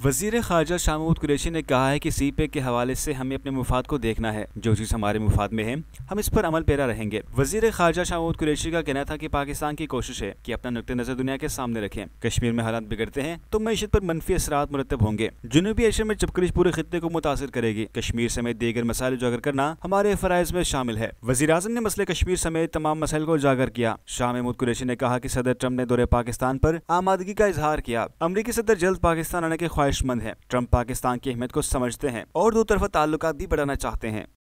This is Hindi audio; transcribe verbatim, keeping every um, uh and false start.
वजीर खारजा शाह महमूद कुरैशी ने कहा है कि सी पैक के हवाले से हमें अपने मुफाद को देखना है, जो चीज़ हमारे मुफाद में है हम इस पर अमल पेरा रहेंगे। वजीर खारजा शाह महमूद कुरैशी का कहना था कि पाकिस्तान की कोशिश है कि अपना नुक्ते नजर दुनिया के सामने रखें। कश्मीर में हालात बिगड़ते हैं तो मईशत पर मनफी असरात मुरतब होंगे। जनूबी एशिया में चपकरिश पूरे खित्ते को मुतासर करेगी। कश्मीर समेत दीगर मसाइल उजागर करना हमारे फराइज में शामिल है। वजीर आजम ने मसले कश्मीर समेत तमाम मसाइल को उजागर किया। शाह महमूद कुरैशी ने कहा कि सदर ट्रंप ने दौरे पाकिस्तान पर आमादगी का इजहार किया। अमरीकी सदर जल्द पाकिस्तान आने के ख्वाहिशमंद है। ट्रंप पाकिस्तान की अहमियत को समझते हैं और दो तरफा ताल्लुकात भी बढ़ाना चाहते हैं।